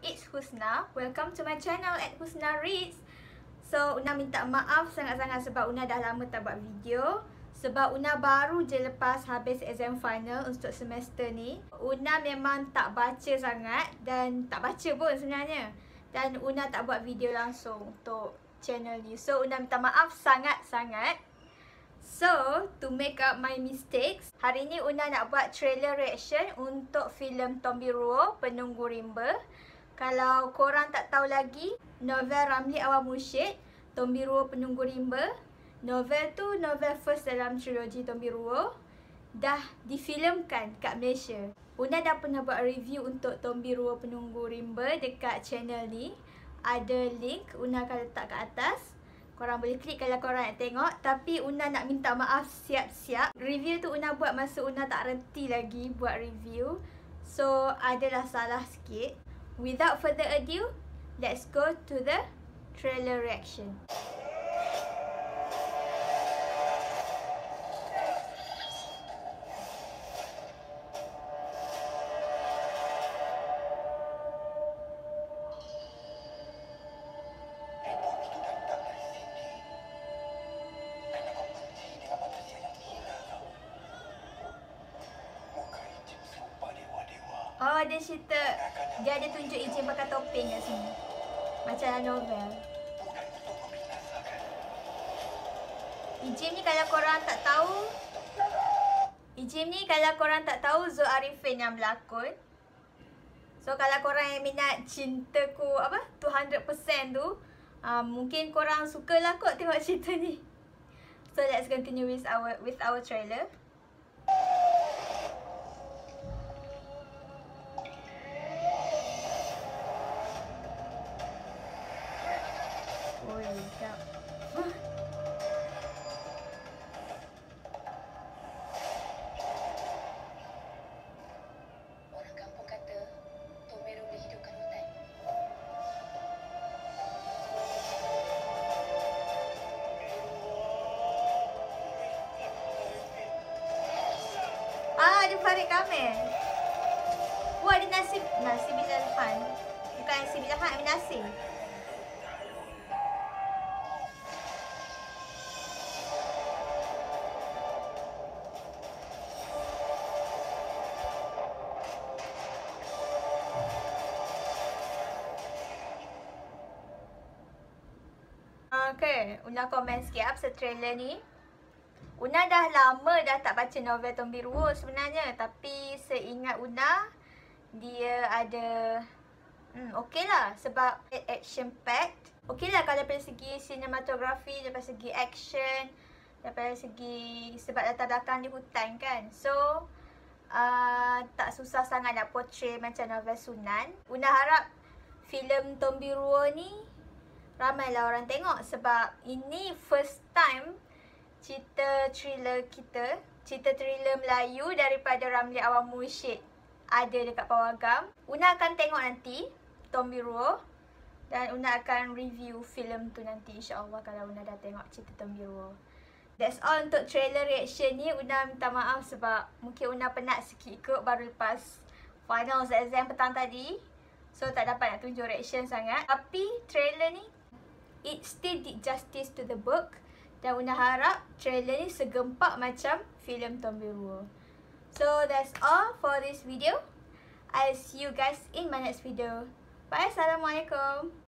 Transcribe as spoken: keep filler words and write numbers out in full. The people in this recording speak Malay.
it's Husna. Welcome to my channel at Husna Reads. So, Una minta maaf sangat-sangat sebab Una dah lama tak buat video. Sebab Una baru je lepas habis exam final untuk semester ni. Una memang tak baca sangat dan tak baca pun sebenarnya. Dan Una tak buat video langsung untuk channel ni. So, Una minta maaf sangat-sangat. So, to make up my mistakes, hari ni Una nak buat trailer reaction untuk filem Tombiruo, Penunggu Rimba. Kalau korang tak tahu lagi, novel Ramli Awal Mursyid, Tombiruo Penunggu Rimba. Novel tu novel first dalam trilogi Tombiruo. Dah difilmkan kat Malaysia. Una dah pernah buat review untuk Tombiruo Penunggu Rimba dekat channel ni. Ada link, Una akan letak kat atas. Korang boleh klik kalau korang nak tengok. Tapi Una nak minta maaf siap-siap. Review tu Una buat masa Una tak reti lagi buat review. So, adalah salah sikit. Without further ado, let's go to the trailer reaction. Oh, dia cerita, dia ada tunjuk Ijin pakai topeng kat sini. Macam dalam novel. Ijin ni kalau korang tak tahu, Ijin ni kalau korang tak tahu, Zul Arifin yang berlakon. So, kalau korang yang minat cintaku, apa, two hundred percent tu, uh, mungkin korang sukalah kot tengok cerita ni. So, let's continue with our, with our trailer. Orang kampung kata Tombiruo boleh hidupkan hutan. Ah, ada Farid Kamil. Wah, ada Nasib, Nasib Bilal Khan. Bukan Nasib Bilal Khan, Amin Nasir. Okay, Una komen sikit apa pasal trailer ni. Una dah lama dah tak baca novel Tombiruo sebenarnya. Tapi seingat Una, dia ada hmm, okey lah sebab action packed. Okey lah kalau dari segi cinematography, dari segi action, dari segi sebab latar belakang di hutan kan. So, uh, tak susah sangat nak portray macam novel Sunan. Una harap filem Tombiruo ni ramailah orang tengok sebab ini first time cerita thriller kita, cerita thriller Melayu daripada Ramli Awal Mursyid ada dekat Pawagam. Una akan tengok nanti Tombiruo dan Una akan review filem tu nanti insya-Allah kalau Una dah tengok cerita Tombiruo. That's all untuk trailer reaction ni. Una minta maaf sebab mungkin Una penat sikit kot baru lepas finals exam petang tadi. So tak dapat nak tunjuk reaction sangat. Tapi trailer ni it still did justice to the book. Dan Una harap trailer ni segempak macam filem Tombiruo. So that's all for this video. I'll see you guys in my next video. Bye. Assalamualaikum.